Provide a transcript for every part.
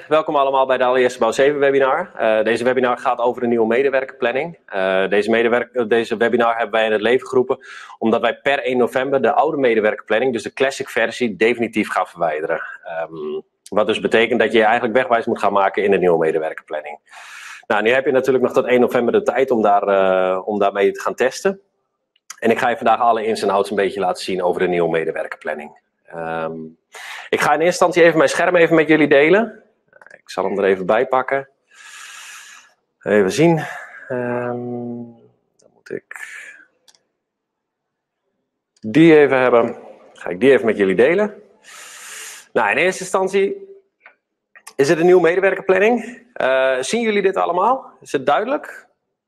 welkom allemaal bij de allereerste Bouw 7 webinar. Deze webinar gaat over de nieuwe medewerkerplanning. Deze webinar hebben wij in het leven geroepen omdat wij per 1 november de oude medewerkerplanning, dus de classic versie, definitief gaan verwijderen. Wat dus betekent dat je eigenlijk wegwijs moet gaan maken in de nieuwe medewerkerplanning. Nou, nu heb je natuurlijk nog tot 1 november de tijd om daarmee te gaan testen. En ik ga je vandaag alle ins en outs een beetje laten zien over de nieuwe medewerkerplanning. Ik ga in eerste instantie even mijn scherm met jullie delen. Ik zal hem er even bij pakken. Even zien. Dan moet ik die even hebben. Dan ga ik die even met jullie delen. Nou, in eerste instantie is het een nieuwe medewerkerplanning. Zien jullie dit allemaal? Is het duidelijk?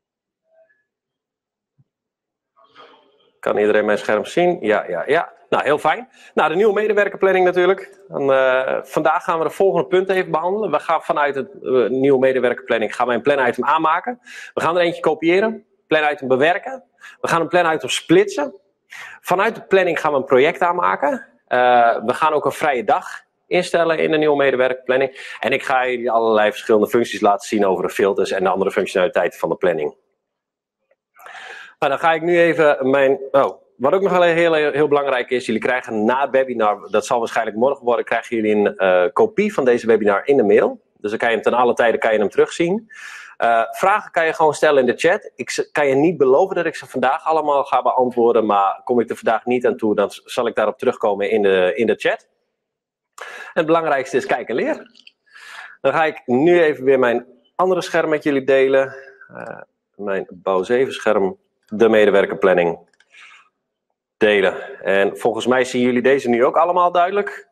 Kan iedereen mijn scherm zien? Ja. Nou, heel fijn. Nou, de nieuwe medewerkerplanning natuurlijk. Vandaag gaan we de volgende punten even behandelen. We gaan vanuit de nieuwe medewerkerplanning een planitem aanmaken. We gaan er eentje kopiëren, planitem bewerken. We gaan een planitem splitsen. Vanuit de planning gaan we een project aanmaken. We gaan ook een vrije dag instellen in de nieuwe medewerkerplanning. En ik ga jullie allerlei verschillende functies laten zien over de filters en de andere functionaliteiten van de planning. Nou, dan ga ik nu even wat ook nog wel heel belangrijk is, jullie krijgen na het webinar, dat zal waarschijnlijk morgen worden, krijgen jullie een kopie van deze webinar in de mail. Dus dan kan je hem ten alle tijden terugzien. Vragen kan je gewoon stellen in de chat. Ik kan je niet beloven dat ik ze vandaag allemaal ga beantwoorden, maar kom ik er vandaag niet aan toe, dan zal ik daarop terugkomen in de chat. En het belangrijkste is kijk en leer. Dan ga ik nu even weer mijn andere scherm met jullie delen. Mijn Bouw 7 scherm, de medewerkerplanning. Delen. En volgens mij zien jullie deze nu ook allemaal duidelijk.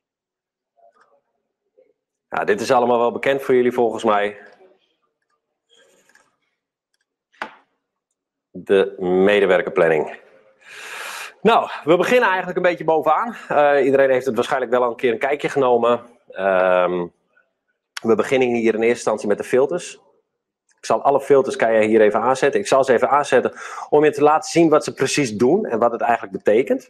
Ja, dit is allemaal wel bekend voor jullie volgens mij. De medewerkerplanning. Nou, we beginnen eigenlijk een beetje bovenaan. Iedereen heeft het waarschijnlijk wel al een keer een kijkje genomen. We beginnen hier in eerste instantie met de filters. Ik zal alle filters kan je hier even aanzetten. Ik zal ze even aanzetten om je te laten zien wat ze precies doen en wat het eigenlijk betekent.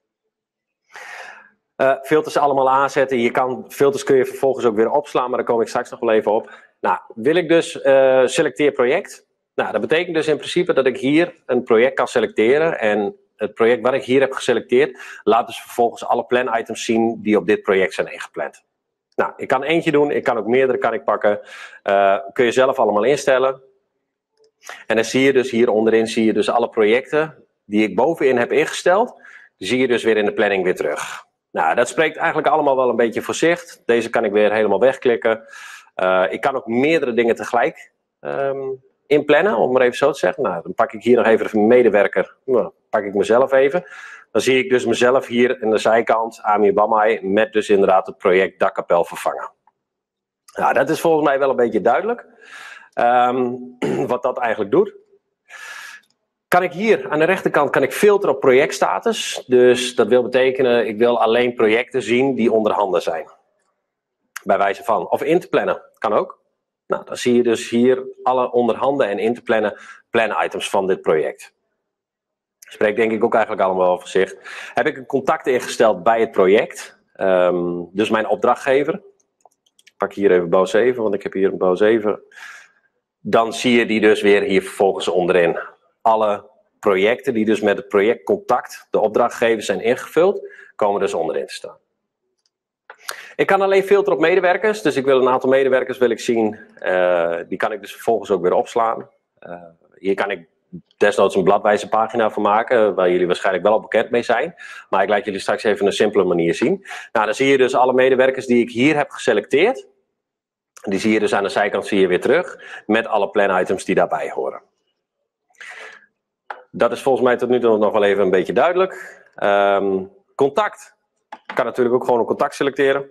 Filters allemaal aanzetten. Filters kun je vervolgens ook weer opslaan, maar daar kom ik straks nog wel even op. Nou, wil ik dus selecteer project. Nou, dat betekent dus in principe dat ik hier een project kan selecteren. En het project wat ik hier heb geselecteerd, laat dus vervolgens alle planitems zien die op dit project zijn ingepland. Nou, ik kan eentje doen, ik kan ook meerdere pakken. Kun je zelf allemaal instellen. En dan zie je dus hier onderin dus alle projecten die ik bovenin heb ingesteld. Die zie je dus weer in de planning weer terug. Nou, dat spreekt eigenlijk allemaal wel een beetje voor zich. Deze kan ik weer helemaal wegklikken. Ik kan ook meerdere dingen tegelijk inplannen, om maar even zo te zeggen. Nou, dan pak ik hier nog even de medewerker. Nou, pak ik mezelf even. Dan zie ik dus mezelf hier aan de zijkant, Amir Bamai, met dus inderdaad het project dakkapel vervangen. Nou, dat is volgens mij wel een beetje duidelijk. Wat dat eigenlijk doet. Kan ik hier aan de rechterkant filteren op projectstatus. Dus dat wil betekenen, ik wil alleen projecten zien die onder handen zijn. Bij wijze van. Of in te plannen, kan ook. Nou, dan zie je dus hier alle onderhanden en in te plannen planitems van dit project. Spreekt denk ik ook eigenlijk allemaal wel voor zich. Heb ik een contact ingesteld bij het project. Dus mijn opdrachtgever. Ik pak hier even Bouw 7, want ik heb hier een Bouw 7. Dan zie je die dus weer hier vervolgens onderin. Alle projecten die dus met het projectcontact, de opdrachtgevers, zijn ingevuld, komen dus onderin te staan. Ik kan alleen filteren op medewerkers. Dus ik wil een aantal medewerkers zien. Die kan ik dus vervolgens ook weer opslaan. Hier kan ik desnoods een bladwijze pagina van maken, waar jullie waarschijnlijk wel al bekend mee zijn. Maar ik laat jullie straks even een simpele manier zien. Nou, dan zie je dus alle medewerkers die ik hier heb geselecteerd. Die zie je dus aan de zijkant weer terug, met alle planitems die daarbij horen. Dat is volgens mij tot nu toe nog wel even een beetje duidelijk. Contact. Ik kan natuurlijk ook gewoon een contact selecteren.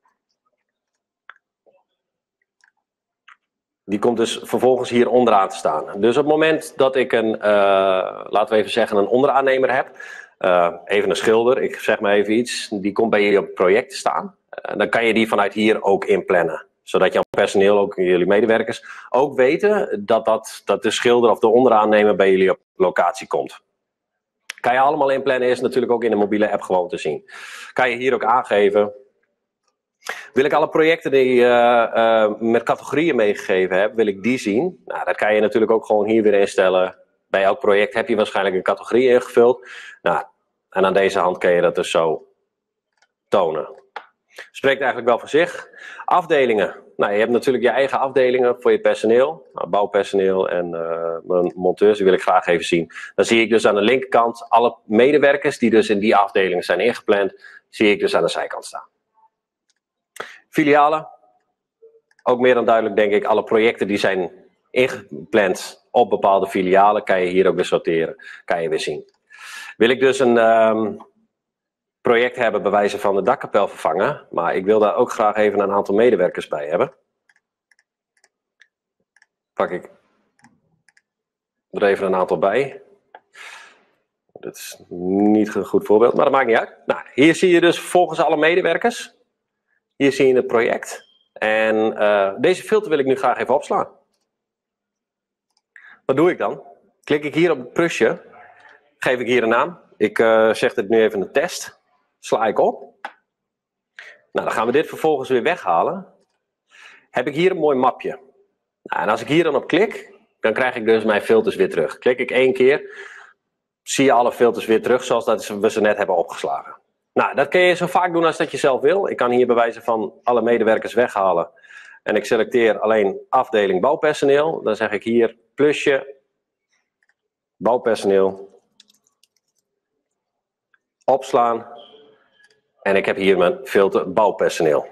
Die komt dus vervolgens hier onderaan te staan. Dus op het moment dat ik laten we even zeggen, een onderaannemer heb. Even een schilder, ik zeg maar even iets. Die komt bij jullie op het project te staan. Dan kan je die vanuit hier ook inplannen. Zodat jouw personeel, ook jullie medewerkers, ook weten dat de schilder of de onderaannemer bij jullie op locatie komt. Kan je allemaal inplannen, is natuurlijk ook in de mobiele app gewoon te zien. Kan je hier ook aangeven. Wil ik alle projecten die met categorieën meegegeven heb, wil ik die zien? Nou, dat kan je natuurlijk ook gewoon hier weer instellen. Bij elk project heb je waarschijnlijk een categorie ingevuld. Nou, en aan deze hand kun je dat dus zo tonen. Spreekt eigenlijk wel voor zich. Afdelingen. Nou, je hebt natuurlijk je eigen afdelingen voor je personeel. Nou, bouwpersoneel en mijn monteurs, die wil ik graag even zien. Dan zie ik dus aan de linkerkant alle medewerkers die dus in die afdelingen zijn ingepland, zie ik dus aan de zijkant staan. Filialen. Ook meer dan duidelijk denk ik, alle projecten die zijn ingepland op bepaalde filialen, kan je hier ook weer sorteren, kan je weer zien. Wil ik dus een project hebben bij wijze van de dakkapel vervangen, maar ik wil daar ook graag even een aantal medewerkers bij hebben. Pak ik er even een aantal bij. Dit is niet een goed voorbeeld, maar dat maakt niet uit. Nou, hier zie je dus volgens alle medewerkers. Hier zie je het project. En deze filter wil ik nu graag even opslaan. Wat doe ik dan? Klik ik hier op het plusje. Geef ik hier een naam. Ik zeg dit nu even een test. Sla ik op. Nou, dan gaan we dit vervolgens weer weghalen. Heb ik hier een mooi mapje. Nou, en als ik hier dan op klik, dan krijg ik dus mijn filters weer terug. Klik ik 1 keer, zie je alle filters weer terug zoals dat we ze net hebben opgeslagen. Nou, dat kun je zo vaak doen als dat je zelf wil. Ik kan hier bij wijze van alle medewerkers weghalen. En ik selecteer alleen afdeling bouwpersoneel. Dan zeg ik hier plusje bouwpersoneel. Opslaan. En ik heb hier mijn filter bouwpersoneel.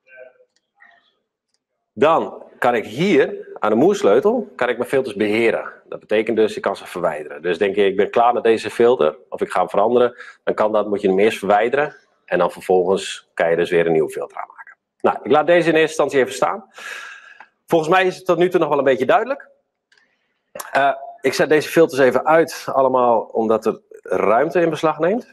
Dan kan ik hier aan de moersleutel kan ik mijn filters beheren. Dat betekent dus ik kan ze verwijderen. Dus denk je ik ben klaar met deze filter of ik ga hem veranderen. Dan kan dat, moet je hem eerst verwijderen. En dan vervolgens kan je dus weer een nieuwe filter aanmaken. Nou, ik laat deze in eerste instantie even staan. Volgens mij is het tot nu toe nog wel een beetje duidelijk. Ik zet deze filters even uit allemaal omdat het ruimte in beslag neemt.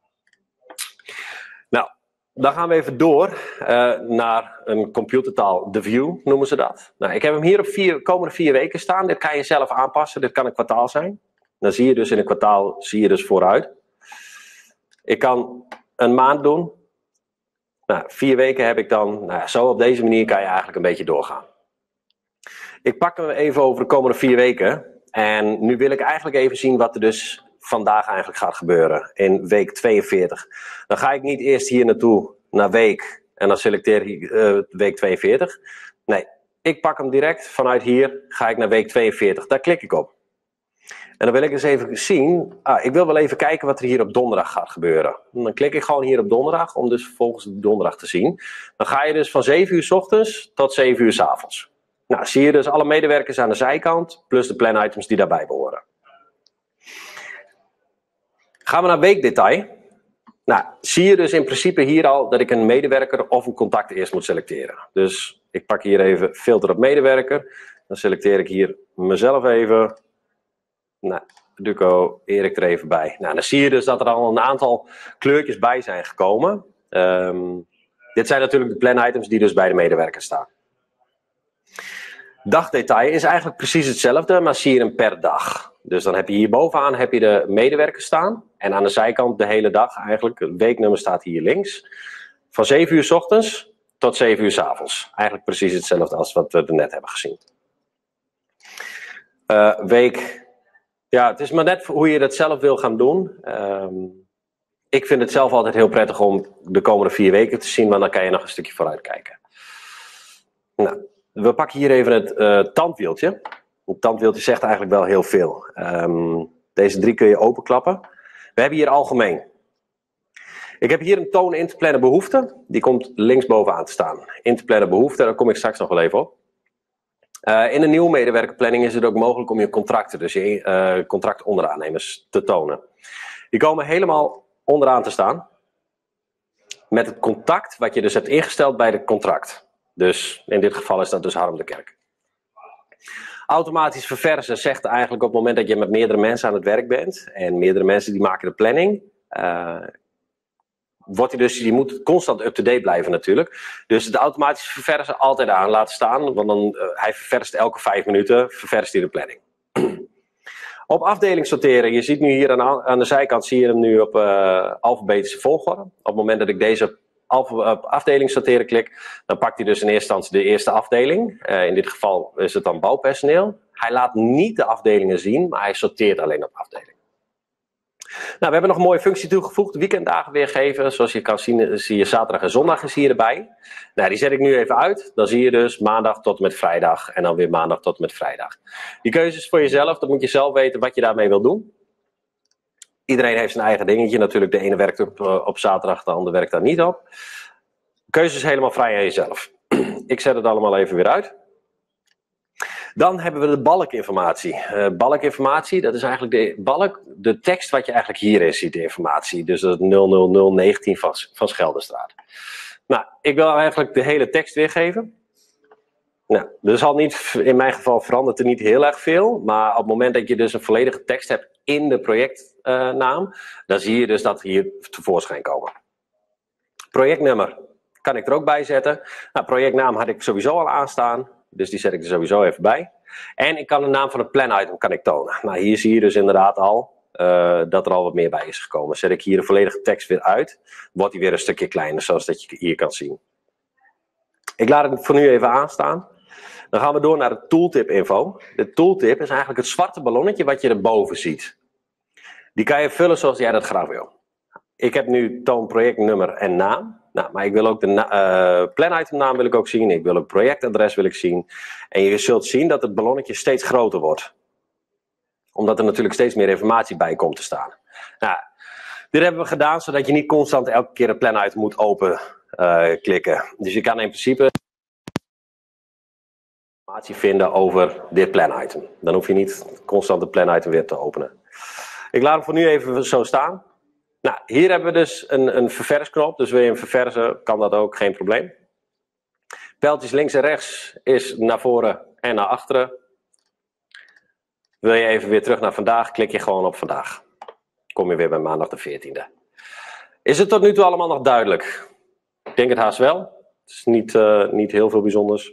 Nou, dan gaan we even door naar een computertaal, de view noemen ze dat. Nou, ik heb hem hier op komende 4 weken staan. Dit kan je zelf aanpassen, dit kan een kwartaal zijn. Dan zie je dus in een kwartaal vooruit. Ik kan een maand doen. Nou, 4 weken heb ik dan. Nou, zo op deze manier kan je eigenlijk een beetje doorgaan. Ik pak hem even over de komende 4 weken. En nu wil ik eigenlijk even zien wat er dus vandaag eigenlijk gaat gebeuren in week 42. Dan ga ik niet eerst hier naartoe naar week en dan selecteer ik week 42. Nee, ik pak hem direct vanuit hier, ga ik naar week 42. Daar klik ik op. En dan wil ik eens even zien, ik wil wel even kijken wat er hier op donderdag gaat gebeuren. En dan klik ik gewoon hier op donderdag om dus vervolgens de donderdag te zien. Dan ga je dus van 7 uur 's ochtends tot 7 uur 's avonds. Nou, zie je dus alle medewerkers aan de zijkant, plus de planitems die daarbij behoren. Gaan we naar weekdetail. Nou, zie je dus in principe hier al dat ik een medewerker of een contact eerst moet selecteren. Dus ik pak hier even filter op medewerker. Dan selecteer ik hier mezelf even. Nou, Duco, Erik er even bij. Nou, dan zie je dus dat er al een aantal kleurtjes bij zijn gekomen. Dit zijn natuurlijk de planitems die dus bij de medewerker staan. Dagdetail is eigenlijk precies hetzelfde, maar zie je hem per dag. Dus dan heb je hier bovenaan heb je de medewerkers staan. En aan de zijkant de hele dag eigenlijk. Het weeknummer staat hier links. Van 7 uur 's ochtends tot 7 uur 's avonds. Eigenlijk precies hetzelfde als wat we net hebben gezien. Week. Ja, het is maar net hoe je dat zelf wil gaan doen. Ik vind het zelf altijd heel prettig om de komende 4 weken te zien. Want dan kan je nog een stukje vooruit kijken. Nou, we pakken hier even het tandwieltje. Het tandwieltje zegt eigenlijk wel heel veel. Deze 3 kun je openklappen. We hebben hier algemeen. Ik heb hier een toon in te plannen behoefte. Die komt linksbovenaan te staan. In te plannen behoefte, daar kom ik straks nog wel even op. In een nieuwe medewerkerplanning is het ook mogelijk om je contracten, dus je contractonderaanemers, te tonen. Die komen helemaal onderaan te staan. Met het contact wat je dus hebt ingesteld bij het contract. Dus in dit geval is dat dus Harm de Kerk. Automatisch verversen zegt eigenlijk op het moment dat je met meerdere mensen aan het werk bent. En meerdere mensen die maken de planning. Je moet constant up-to-date blijven natuurlijk. Dus het automatisch verversen altijd aan laten staan. Want dan, hij ververst elke 5 minuten ververst hij de planning. Op afdeling sorteren. Je ziet nu hier aan de zijkant zie je hem nu op alfabetische volgorde. Op het moment dat ik deze afdeling sorteren klik, dan pakt hij dus in eerste instantie de eerste afdeling. In dit geval is het dan bouwpersoneel. Hij laat niet de afdelingen zien, maar hij sorteert alleen op afdeling. Nou, we hebben nog een mooie functie toegevoegd, weekenddagen weergeven. Zoals je kan zien, zie je zaterdag en zondag is hier erbij. Nou, die zet ik nu even uit. Dan zie je dus maandag tot en met vrijdag en dan weer maandag tot en met vrijdag. Die keuze is voor jezelf, dan moet je zelf weten wat je daarmee wil doen. Iedereen heeft zijn eigen dingetje. Natuurlijk, de ene werkt op zaterdag, de ander werkt daar niet op. De keuze is helemaal vrij aan jezelf. Ik zet het allemaal even weer uit. Dan hebben we de balkinformatie. Balkinformatie, dat is eigenlijk de tekst wat je eigenlijk hierin ziet, de informatie. Dus dat 00019 van Scheldenstraat. Nou, ik wil eigenlijk de hele tekst weergeven. Nou, er zal niet, in mijn geval verandert er niet heel erg veel. Maar op het moment dat je dus een volledige tekst hebt in de projectnaam, dan zie je dus dat hier tevoorschijn komen. Projectnummer kan ik er ook bij zetten. Nou, projectnaam had ik sowieso al aanstaan. Dus die zet ik er sowieso even bij. En ik kan de naam van het plan-item kan ik tonen. Nou, hier zie je dus inderdaad al dat er al wat meer bij is gekomen. Zet ik hier de volledige tekst weer uit, wordt die weer een stukje kleiner, zoals dat je hier kan zien. Ik laat het voor nu even aanstaan. Dan gaan we door naar de tooltip info. De tooltip is eigenlijk het zwarte ballonnetje wat je erboven ziet. Die kan je vullen zoals jij dat graag wil. Ik heb nu toon projectnummer en naam. Nou, maar ik wil ook de planitemnaam wil ik ook zien. Ik wil een projectadres wil ik zien. En je zult zien dat het ballonnetje steeds groter wordt. Omdat er natuurlijk steeds meer informatie bij komt te staan. Nou, dit hebben we gedaan zodat je niet constant elke keer een planitem moet open klikken. Dus je kan in principe informatie vinden over dit planitem. Dan hoef je niet constant de planitem weer te openen. Ik laat hem voor nu even zo staan. Nou, hier hebben we dus een verversknop. Dus wil je hem verversen, kan dat ook, geen probleem. Pijltjes links en rechts is naar voren en naar achteren. Wil je even weer terug naar vandaag, klik je gewoon op vandaag. Kom je weer bij maandag de 14e. Is het tot nu toe allemaal nog duidelijk? Ik denk het haast wel. Het is niet heel veel bijzonders.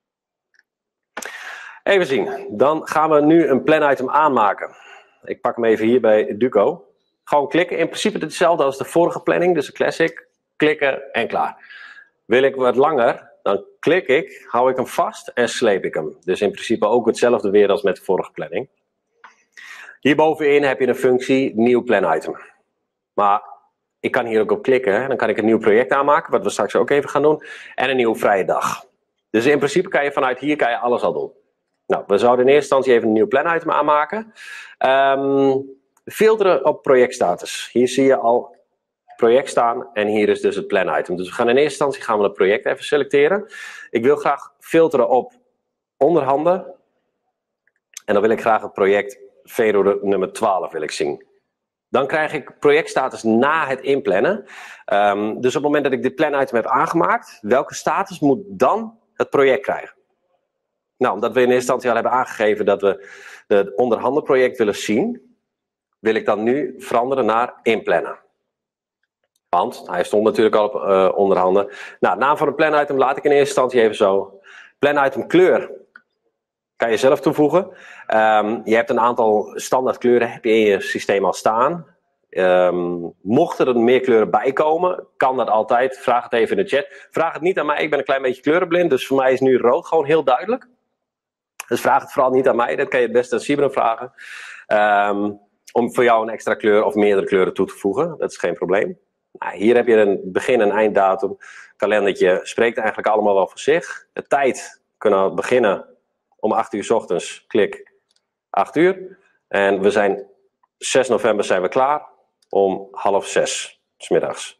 Even zien. Dan gaan we nu een planitem aanmaken. Ik pak hem even hier bij Duco. Gewoon klikken. In principe hetzelfde als de vorige planning. Dus de classic. Klikken en klaar. Wil ik wat langer, dan klik ik, hou ik hem vast en sleep ik hem. Dus in principe ook hetzelfde weer als met de vorige planning. Hierbovenin heb je de functie nieuw planitem. Maar ik kan hier ook op klikken. Hè? Dan kan ik een nieuw project aanmaken. Wat we straks ook even gaan doen. En een nieuwe vrije dag. Dus in principe kan je vanuit hier alles al doen. Nou, we zouden in eerste instantie even een nieuw planitem aanmaken. Filteren op projectstatus. Hier zie je al project staan en hier is dus het planitem. Dus we gaan in eerste instantie het project even selecteren. Ik wil graag filteren op onderhanden. En dan wil ik graag het project VERO nummer 12 wil ik zien. Dan krijg ik projectstatus na het inplannen. Dus op het moment dat ik dit planitem heb aangemaakt, welke status moet dan het project krijgen? Nou, omdat we in eerste instantie al hebben aangegeven dat we het onderhandenproject willen zien, wil ik dan nu veranderen naar inplannen. Want hij stond natuurlijk al op onderhanden. Nou, naam van een planitem laat ik in eerste instantie even zo. Planitem kleur kan je zelf toevoegen. Je hebt een aantal standaard kleuren heb je in je systeem al staan. Mochten er meer kleuren bij komen, kan dat altijd. Vraag het even in de chat. Vraag het niet aan mij, ik ben een klein beetje kleurenblind. Dus voor mij is nu rood gewoon heel duidelijk. Dus vraag het vooral niet aan mij, dat kan je het best aan Sibren vragen. Om voor jou een extra kleur of meerdere kleuren toe te voegen. Dat is geen probleem. Nou, hier heb je een begin- en einddatum. Kalendertje spreekt eigenlijk allemaal wel voor zich. De tijd kunnen we beginnen om 8 uur 's ochtends. Klik 8 uur. En we zijn 6 november zijn we klaar om 5:30 's middags.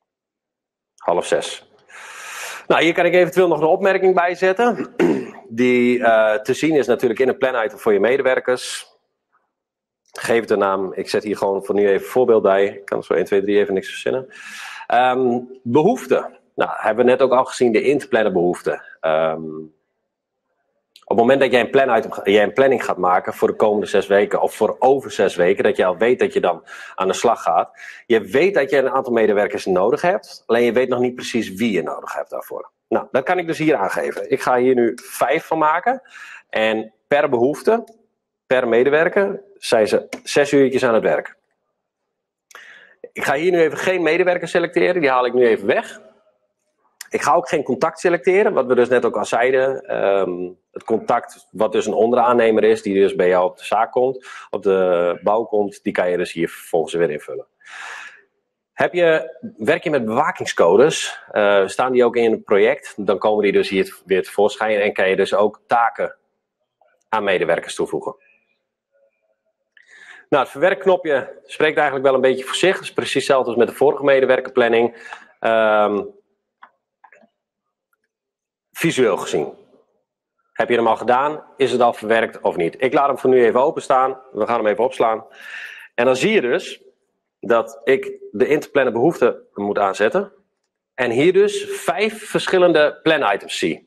5:30. Nou, hier kan ik eventueel nog een opmerking bij zetten. Die te zien is natuurlijk in een planitem voor je medewerkers. Geef het een naam. Ik zet hier gewoon voor nu even een voorbeeld bij. Ik kan zo 1, 2, 3 even niks verzinnen. Behoeften. Nou, hebben we net ook al gezien, de in te plannen behoeften. Op het moment dat jij een planning gaat maken voor de komende 6 weken of voor over 6 weken, dat je al weet dat je dan aan de slag gaat. Je weet dat je een aantal medewerkers nodig hebt, alleen je weet nog niet precies wie je nodig hebt daarvoor. Nou, dat kan ik dus hier aangeven. Ik ga hier nu 5 van maken en per behoefte, per medewerker, zijn ze 6 uurtjes aan het werk. Ik ga hier nu even geen medewerker selecteren, die haal ik nu even weg. Ik ga ook geen contact selecteren, wat we dus net ook al zeiden. Het contact wat dus een onderaannemer is, die dus bij jou op de zaak komt, op de bouw komt, die kan je dus hier vervolgens weer invullen. Werk je met bewakingscodes, staan die ook in het project, dan komen die dus hier weer tevoorschijn en kan je dus ook taken aan medewerkers toevoegen. Nou, het verwerkknopje spreekt eigenlijk wel een beetje voor zich. Het is precies hetzelfde als met de vorige medewerkerplanning. Visueel gezien. Heb je hem al gedaan? Is het al verwerkt of niet? Ik laat hem voor nu even openstaan. We gaan hem even opslaan. En dan zie je dus dat ik de in te plannen behoeften moet aanzetten. En hier dus 5 verschillende plan-items zie.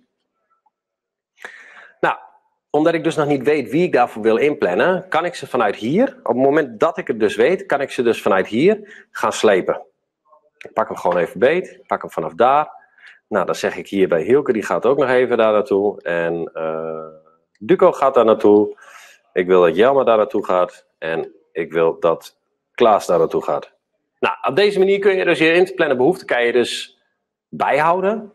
Nou, omdat ik dus nog niet weet wie ik daarvoor wil inplannen, kan ik ze vanuit hier, op het moment dat ik het dus weet, kan ik ze dus vanuit hier gaan slepen. Ik pak hem gewoon even beet, ik pak hem vanaf daar. Nou, dan zeg ik hier bij Hielke, die gaat ook nog even daar naartoe. En Duco gaat daar naartoe. Ik wil dat Jelma daar naartoe gaat. En ik wil dat Klaas daar naartoe gaat. Nou, op deze manier kun je dus je in te plannen behoeften kan je dus bijhouden.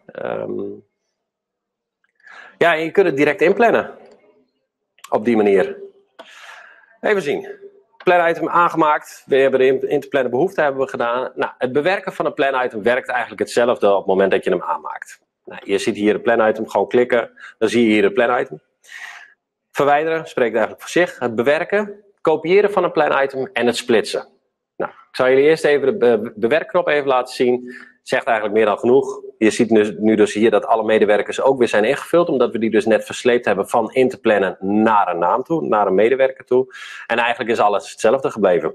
Ja, en je kunt het direct inplannen. Op die manier. Even zien. Plan-item aangemaakt. We hebben de in te plannen behoeften hebben we gedaan. Nou, het bewerken van een plan-item werkt eigenlijk hetzelfde op het moment dat je hem aanmaakt. Nou, je ziet hier een plan-item, gewoon klikken. Dan zie je hier een plan-item. Verwijderen spreekt eigenlijk voor zich. Het bewerken, kopiëren van een plan-item en het splitsen. Nou, ik zal jullie eerst even de bewerkknop even laten zien. Zegt eigenlijk meer dan genoeg. Je ziet nu dus hier dat alle medewerkers ook weer zijn ingevuld. Omdat we die dus net versleept hebben van in te plannen naar een naam toe. Naar een medewerker toe. En eigenlijk is alles hetzelfde gebleven.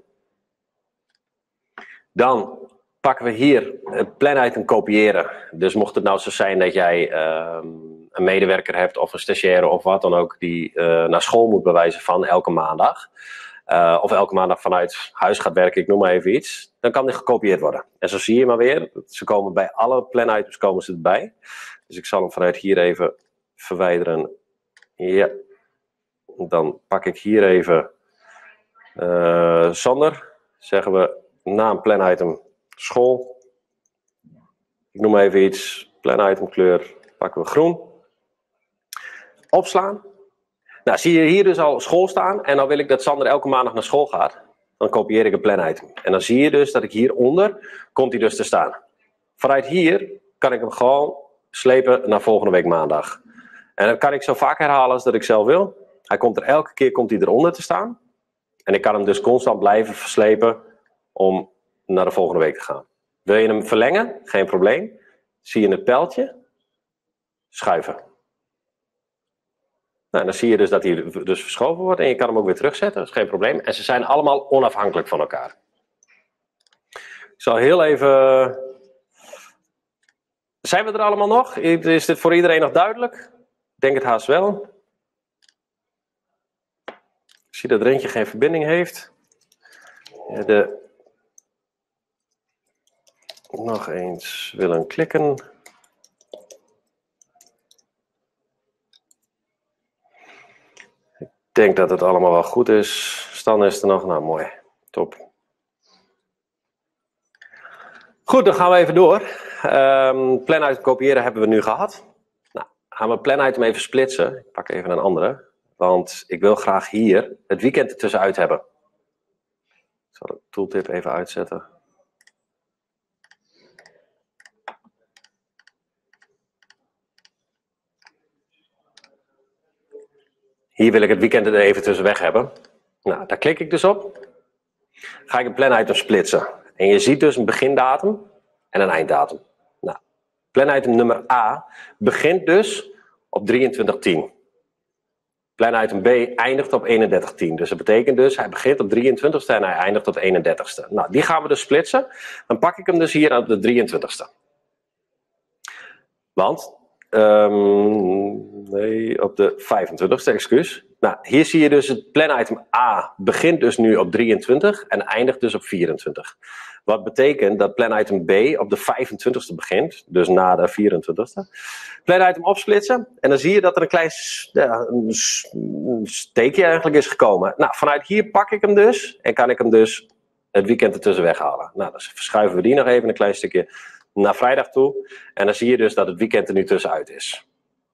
Dan pakken we hier het plan-item kopiëren. Dus mocht het nou zo zijn dat jij een medewerker hebt of een stagiaire of wat dan ook. Die naar school moet bewijzen van elke maandag. Of elke maandag vanuit huis gaat werken, ik noem maar even iets. Dan kan die gekopieerd worden. En zo zie je maar weer, ze komen bij alle plan-items komen ze erbij. Dus ik zal hem vanuit hier even verwijderen. Ja. Dan pak ik hier even Sander. Zeggen we na een plan-item school. Ik noem maar even iets. Plan-item kleur pakken we groen. Opslaan. Nou, zie je hier dus al school staan. En dan wil ik dat Sander elke maandag naar school gaat. Dan kopieer ik een plan-item. En dan zie je dus dat ik hieronder, komt hij dus te staan. Vanuit hier kan ik hem gewoon slepen naar volgende week maandag. En dat kan ik zo vaak herhalen als dat ik zelf wil. Elke keer komt hij eronder te staan. En ik kan hem dus constant blijven verslepen om naar de volgende week te gaan. Wil je hem verlengen? Geen probleem. Zie je het pijltje? Schuiven. Nou, dan zie je dus dat hij dus verschoven wordt en je kan hem ook weer terugzetten, dat is geen probleem. En ze zijn allemaal onafhankelijk van elkaar. Ik zal heel even... Zijn we er allemaal nog? Is dit voor iedereen nog duidelijk? Ik denk het haast wel. Ik zie dat er eentje geen verbinding heeft. Nog eens willen klikken. Ik denk dat het allemaal wel goed is. Stan is er nog. Nou, mooi. Top. Goed, dan gaan we even door. Plan-item kopiëren hebben we nu gehad. Nou, gaan we plan-item even splitsen. Ik pak even een andere. Want ik wil graag hier het weekend ertussenuit hebben. Ik zal de tooltip even uitzetten. Hier wil ik het weekend er even tussenweg hebben. Nou, daar klik ik dus op. Ga ik een plan-item splitsen. En je ziet dus een begindatum en een einddatum. Nou, plan-item nummer A begint dus op 23/10. Plan-item B eindigt op 31/10. Dus dat betekent dus, hij begint op 23ste en hij eindigt op 31ste. Nou, die gaan we dus splitsen. Dan pak ik hem dus hier op de 23ste. Want... nee, op de 25ste, excuus. Nou, hier zie je dus het plan-item A begint dus nu op 23 en eindigt dus op 24. Wat betekent dat plan-item B op de 25ste begint, dus na de 24ste. Plan-item opsplitsen en dan zie je dat er een klein een steekje eigenlijk is gekomen. Nou, vanuit hier pak ik hem dus en kan ik hem dus het weekend ertussen weghalen. Nou, dan verschuiven we die nog even een klein stukje naar vrijdag toe. En dan zie je dus dat het weekend er nu tussenuit is.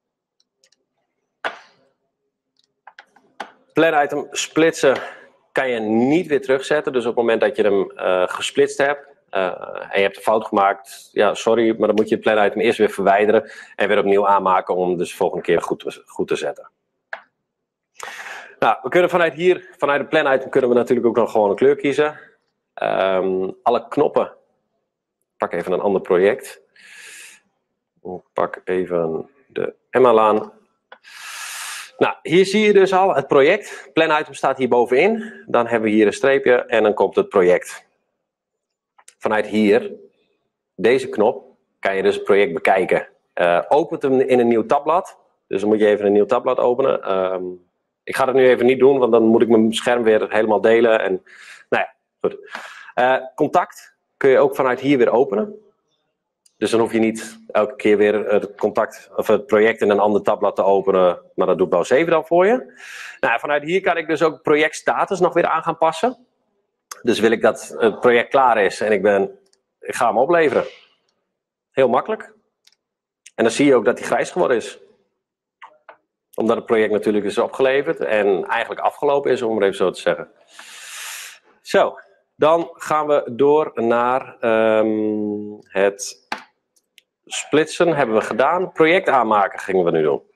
Plan-item splitsen kan je niet weer terugzetten. Dus op het moment dat je hem gesplitst hebt en je hebt een fout gemaakt, ja, sorry, maar dan moet je het plan-item eerst weer verwijderen en weer opnieuw aanmaken om hem dus de volgende keer goed te zetten. Nou, we kunnen vanuit het plan-item kunnen we natuurlijk ook nog gewoon een kleur kiezen. Alle knoppen. Ik pak even een ander project. Ik pak even de Emma-laan. Nou, hier zie je dus al het project. Plan-item staat hier bovenin. Dan hebben we hier een streepje en dan komt het project. Vanuit hier, deze knop, kan je dus het project bekijken. Opent hem in een nieuw tabblad. Dus dan moet je even een nieuw tabblad openen. Ik ga dat nu even niet doen, want dan moet ik mijn scherm weer helemaal delen. En, nou ja, goed. Contact kun je ook vanuit hier weer openen. Dus dan hoef je niet elke keer weer het contact of het project in een ander tabblad te openen. Maar dat doet Bouw 7 dan voor je. Nou, vanuit hier kan ik dus ook projectstatus nog weer aan gaan passen. Dus wil ik dat het project klaar is en ik ga hem opleveren. Heel makkelijk. En dan zie je ook dat hij grijs geworden is. Omdat het project natuurlijk is opgeleverd en eigenlijk afgelopen is, om het even zo te zeggen. Zo, dan gaan we door naar het splitsen. Hebben we gedaan. Project aanmaken gingen we nu doen.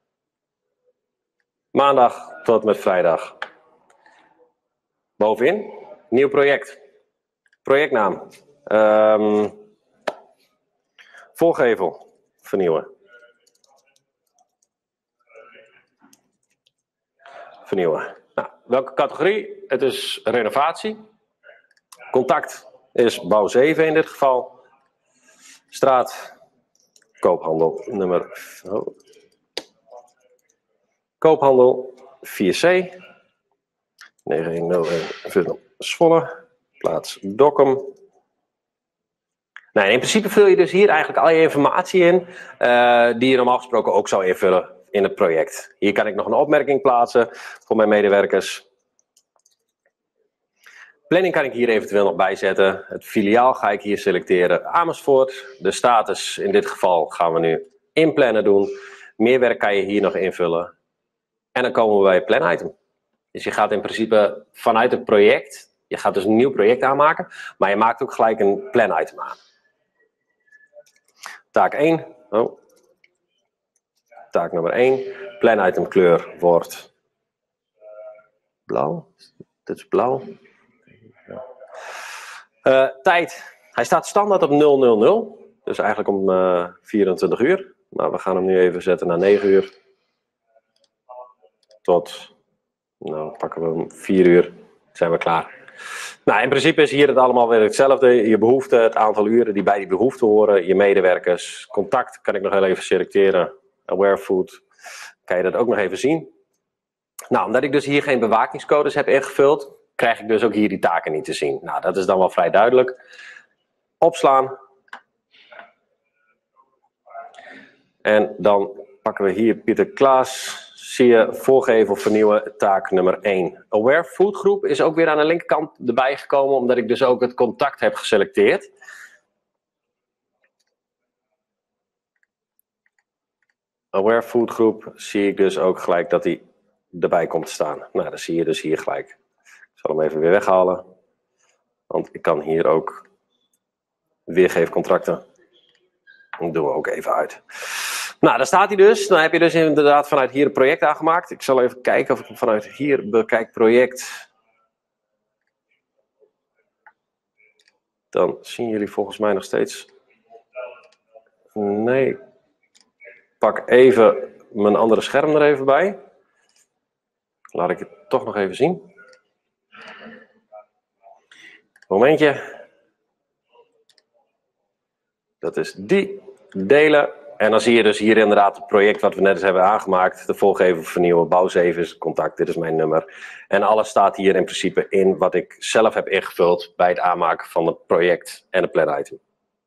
Maandag tot en met vrijdag. Bovenin, nieuw project. Projectnaam. Voorgevel, vernieuwen. Vernieuwen. Nou, welke categorie? Het is renovatie. Contact is Bouw 7 in dit geval. Straat, koophandel nummer. Koophandel 4C. 910 Zwolle. Plaats Dokkum. Nou, in principe vul je dus hier eigenlijk al je informatie in die je normaal gesproken ook zou invullen in het project. Hier kan ik nog een opmerking plaatsen voor mijn medewerkers. Planning kan ik hier eventueel nog bijzetten. Het filiaal ga ik hier selecteren. Amersfoort. De status in dit geval gaan we nu inplannen doen. Meerwerk kan je hier nog invullen. En dan komen we bij het plan-item. Dus je gaat in principe vanuit het project, je gaat dus een nieuw project aanmaken, maar je maakt ook gelijk een plan-item aan. Taak 1. Oh. Taak nummer 1. Plan-item kleur wordt blauw. Dit is blauw. Tijd. Hij staat standaard op 000. Dus eigenlijk om 24 uur. Maar we gaan hem nu even zetten naar 9 uur. Tot, nou pakken we hem 4 uur. Zijn we klaar. Nou, in principe is hier het allemaal weer hetzelfde. Je behoefte, het aantal uren die bij die behoefte horen. Je medewerkers. Contact kan ik nog heel even selecteren. Aware food. Kan je dat ook nog even zien. Nou, omdat ik dus hier geen bewakingscodes heb ingevuld, krijg ik dus ook hier die taken niet te zien. Nou, dat is dan wel vrij duidelijk. Opslaan. En dan pakken we hier Pieter Klaas. Zie je voorgevel vernieuwen taak nummer 1. Aware Food Groep is ook weer aan de linkerkant erbij gekomen, omdat ik dus ook het contact heb geselecteerd. Aware Food Groep zie ik dus ook gelijk dat hij erbij komt te staan. Nou, dat zie je dus hier gelijk. Ik zal hem even weer weghalen. Want ik kan hier ook weergeefcontracten. Dat doen we ook even uit. Nou, daar staat hij dus. Dan heb je dus inderdaad vanuit hier een project aangemaakt. Ik zal even kijken of ik hem vanuit hier bekijk project. Dan zien jullie volgens mij nog steeds. Nee. Ik pak even mijn andere scherm er even bij. Laat ik het toch nog even zien. Momentje. Dat is die. Delen. En dan zie je dus hier inderdaad het project wat we net eens hebben aangemaakt. De voorgevel vernieuwen, Bouw 7 is contact, dit is mijn nummer. En alles staat hier in principe in wat ik zelf heb ingevuld bij het aanmaken van het project en het plan-item.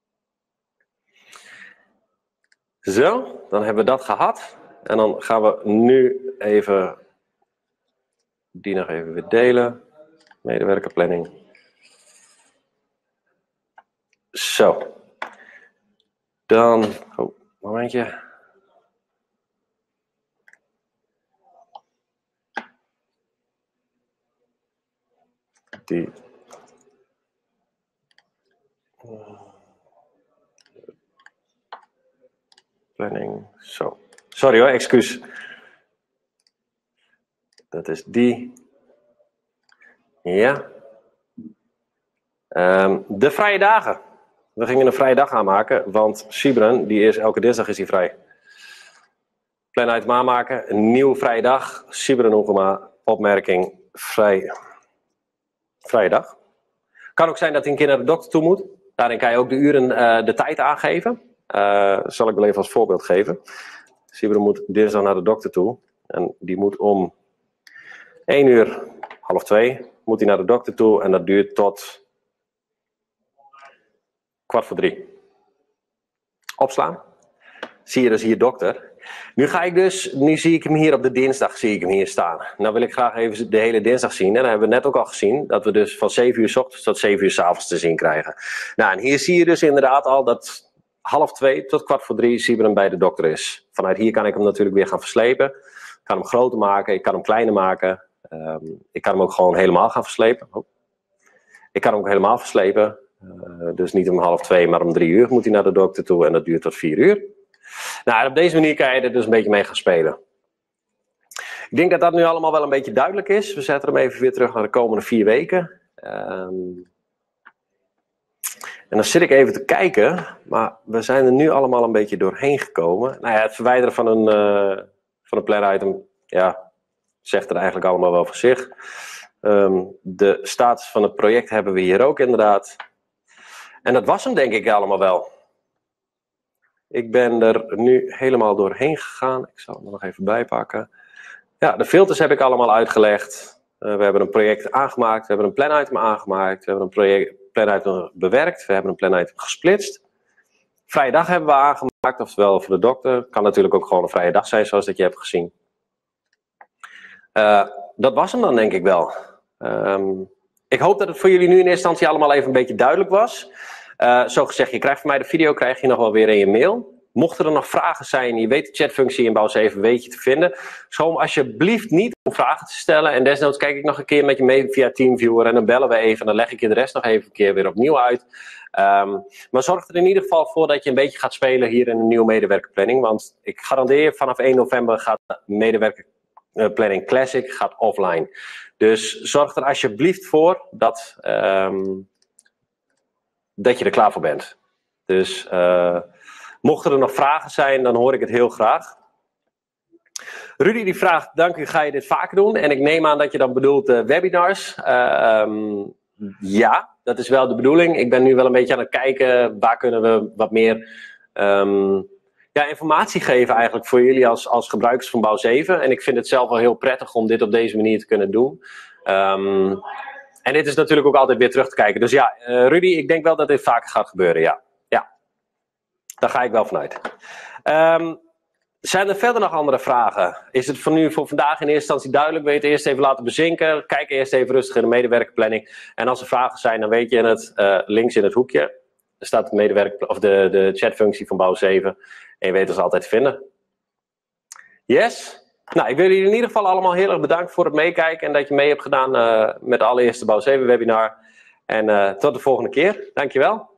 Zo, dan hebben we dat gehad. En dan gaan we nu even die nog even weer delen. Medewerkerplanning. Zo. Dan, oh, momentje. Die. Planning, zo. Sorry hoor, excuus. Dat is die. Ja. De vrije dagen. We gingen een vrije dag aanmaken, want Sybren, die is elke dinsdag is hij vrij. Plan item aanmaken, een nieuwe vrije dag. Sybren Oegema, opmerking, vrije dag. Kan ook zijn dat hij een keer naar de dokter toe moet. Daarin kan je ook de uren, de tijd aangeven. Zal ik wel even als voorbeeld geven. Sybren moet dinsdag naar de dokter toe. En die moet om 1 uur, half 2, moet hij naar de dokter toe. En dat duurt tot 2:45. Opslaan. Zie je dus hier dokter. Nu zie ik hem hier op de dinsdag staan. Nou wil ik graag even de hele dinsdag zien. En dan hebben we net ook al gezien dat we dus van 7 uur 's ochtends tot 7 uur 's avonds te zien krijgen. Nou, en hier zie je dus inderdaad al dat 2:30 tot 2:45 Sybren bij de dokter is. Vanuit hier kan ik hem natuurlijk weer gaan verslepen. Ik kan hem groter maken, ik kan hem kleiner maken. Ik kan hem ook gewoon helemaal gaan verslepen. Ik kan hem ook helemaal verslepen. Dus niet om 2:30, maar om 3 uur moet hij naar de dokter toe en dat duurt tot 4 uur. Nou, en op deze manier kan je er dus een beetje mee gaan spelen. Ik denk dat dat nu allemaal wel een beetje duidelijk is. We zetten hem even weer terug naar de komende 4 weken. En dan zit ik even te kijken, maar we zijn er nu allemaal een beetje doorheen gekomen. Nou ja, het verwijderen van een plan item, ja, zegt er eigenlijk allemaal wel voor zich. De status van het project hebben we hier ook inderdaad. En dat was hem denk ik allemaal wel. Ik ben er nu helemaal doorheen gegaan. Ik zal hem er nog even bijpakken. Ja, de filters heb ik allemaal uitgelegd. We hebben een project aangemaakt. We hebben een plan item aangemaakt. We hebben een plan item bewerkt. We hebben een plan item gesplitst. Vrije dag hebben we aangemaakt. Oftewel voor de dokter. Kan natuurlijk ook gewoon een vrije dag zijn zoals dat je hebt gezien. Dat was hem dan denk ik wel. Ik hoop dat het voor jullie nu in eerste instantie allemaal even een beetje duidelijk was. Zo gezegd, je krijgt van mij de video krijg je nog wel weer in je mail. Mochten er nog vragen zijn, je weet de chatfunctie in Bouw 7 weet je te vinden. Schroom alsjeblieft niet om vragen te stellen. En desnoods kijk ik nog een keer met je mee via TeamViewer. En dan bellen we even en dan leg ik je de rest nog even een keer weer opnieuw uit. Maar zorg er in ieder geval voor dat je een beetje gaat spelen hier in een nieuwe medewerkerplanning. Want ik garandeer je, vanaf 1 november gaat de medewerkerplanning Classic gaat offline. Dus zorg er alsjeblieft voor dat je er klaar voor bent. Dus mochten er nog vragen zijn, dan hoor ik het heel graag. Rudy die vraagt, dank u, ga je dit vaker doen? En ik neem aan dat je dan bedoelt webinars. Ja, dat is wel de bedoeling. Ik ben nu wel een beetje aan het kijken, waar kunnen we wat meer informatie geven eigenlijk voor jullie als gebruikers van Bouw 7. En ik vind het zelf wel heel prettig om dit op deze manier te kunnen doen. En dit is natuurlijk ook altijd weer terug te kijken. Dus ja, Rudy, ik denk wel dat dit vaker gaat gebeuren, ja. Ja, daar ga ik wel vanuit. Zijn er verder nog andere vragen? Is het voor vandaag in eerste instantie duidelijk? Wil je het eerst even laten bezinken? Kijk eerst even rustig in de medewerkerplanning. En als er vragen zijn, dan weet je het links in het hoekje. Er staat de chatfunctie van Bouw 7. En je weet ons altijd te vinden. Yes? Nou, ik wil jullie in ieder geval allemaal heel erg bedanken voor het meekijken. En dat je mee hebt gedaan met de allereerste Bouw 7 webinar. En tot de volgende keer. Dankjewel.